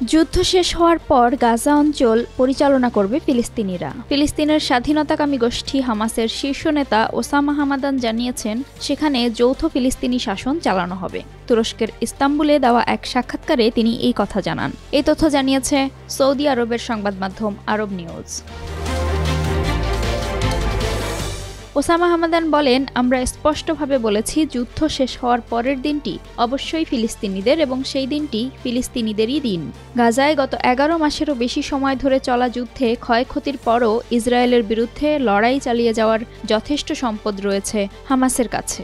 যুদ্ধ শেষ হওয়ার পর গাজা অঞ্চল পরিচালনা করবে ফিলিস্তিনিরা। ফিলিস্তিনের স্বাধীনতাকামী গোষ্ঠী হামাসের শীর্ষ নেতা ওসামা হামাদান জানিয়েছেন, সেখানে যৌথ ফিলিস্তিনি শাসন চালানো হবে। তুরস্কের ইস্তাম্বুলে দেওয়া এক সাক্ষাৎকারে তিনি এই কথা জানান। এই তথ্য জানিয়েছে সৌদি আরবের সংবাদ মাধ্যম আরব নিউজ। ওসামা হামাদান বলেন, আমরা স্পষ্টভাবে বলেছি যুদ্ধ শেষ হওয়ার পরের দিনটি অবশ্যই ফিলিস্তিনিদের এবং সেই দিনটি ফিলিস্তিনিদেরই দিন। গাজায় গত 11 মাসেরও বেশি সময় ধরে চলা যুদ্ধে ক্ষয়ক্ষতির পরও ইসরায়েলের বিরুদ্ধে লড়াই চালিয়ে যাওয়ার যথেষ্ট সম্পদ রয়েছে হামাসের কাছে।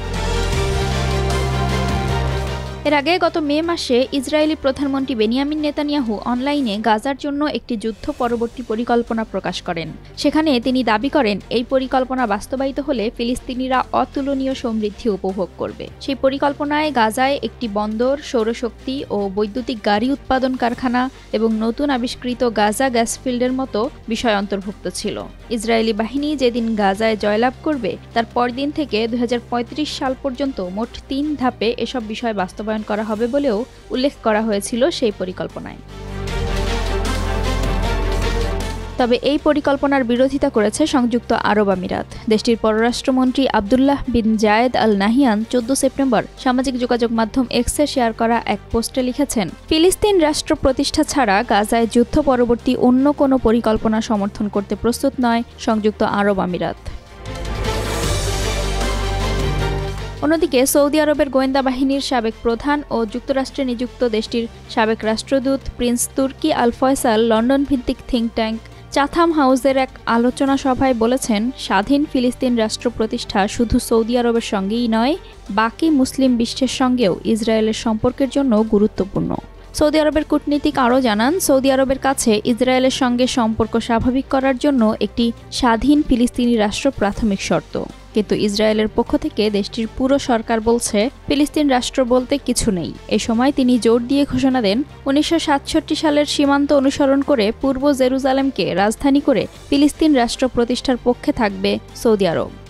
এর আগে গত মে মাসে ইসরায়েলি প্রধানমন্ত্রী বেনিয়ামিন নেতানিয়াহু অনলাইনে গাজার জন্য একটি যুদ্ধ পরবর্তী পরিকল্পনা প্রকাশ করেন। সেখানে তিনি দাবি করেন, এই পরিকল্পনা বাস্তবায়িত হলে ফিলিস্তিনিরা অতুলনীয় সমৃদ্ধি উপভোগ করবে। সেই পরিকল্পনায় গাজায় একটি বন্দর, সৌরশক্তি ও বৈদ্যুতিক গাড়ি উৎপাদন কারখানা এবং নতুন আবিষ্কৃত গাজা গ্যাস ফিল্ডের মতো বিষয় অন্তর্ভুক্ত ছিল। ইসরায়েলি বাহিনী যেদিন গাজায় জয়লাভ করবে তার পরদিন থেকে 2035 সাল পর্যন্ত মোট 3 ধাপে এসব বিষয় বাস্তবায়ন করা হবে বলেও উল্লেখ করা হয়েছিল সেই পরিকল্পনায়। তবে এই পরিকল্পনার বিরোধিতা করেছে সংযুক্ত আরব আমিরাত। দেশটির পররাষ্ট্রমন্ত্রী Abdullah bin Zayed Al Nahyan 14 September সামাজিক যোগাযোগ মাধ্যম এক্সে শেয়ার করা এক পোস্টে লিখেছেন, ফিলিস্তিন রাষ্ট্র প্রতিষ্ঠা ছাড়া গাজায় যুদ্ধ পরবর্তী অন্য কোনো পরিকল্পনা সমর্থন করতে প্রস্তুত নয় সংযুক্ত আরব আমিরাত। অন্যদিকে সৌদি আরবের গোয়েন্দা বাহিনীর সাবেক প্রধান ও যুক্তরাষ্ট্রে নিযুক্ত দেশটির সাবেক রাষ্ট্রদূত prince Turki Al Faisal London ভিত্তিক থিঙ্ক ট্যাঙ্ক চাথাম হাউসের এক আলোচনা সভায় বলেছেন, স্বাধীন ফিলিস্তিন রাষ্ট্র প্রতিষ্ঠা শুধু সৌদি আরবের সঙ্গেই নয়, বাকি মুসলিম বিশ্বের সঙ্গেও ইসরায়েলের সম্পর্কের জন্য গুরুত্বপূর্ণ। সৌদি আরবের কূটনীতিক আরও জানান, সৌদি আরবের কাছে ইসরায়েলের সঙ্গে সম্পর্ক স্বাভাবিক করার জন্য একটি স্বাধীন ফিলিস্তিনি রাষ্ট্র প্রাথমিক শর্ত। কিন্তু ইসরায়েলের পক্ষ থেকে দেশটির পুরো সরকার বলছে, ফিলিস্তিন রাষ্ট্র বলতে কিছু নেই। এ সময় তিনি জোর দিয়ে ঘোষণা দেন, 1967 সালের সীমান্ত অনুসরণ করে পূর্ব জেরুজালেমকে রাজধানী করে ফিলিস্তিন রাষ্ট্র প্রতিষ্ঠার পক্ষে থাকবে সৌদি আরব।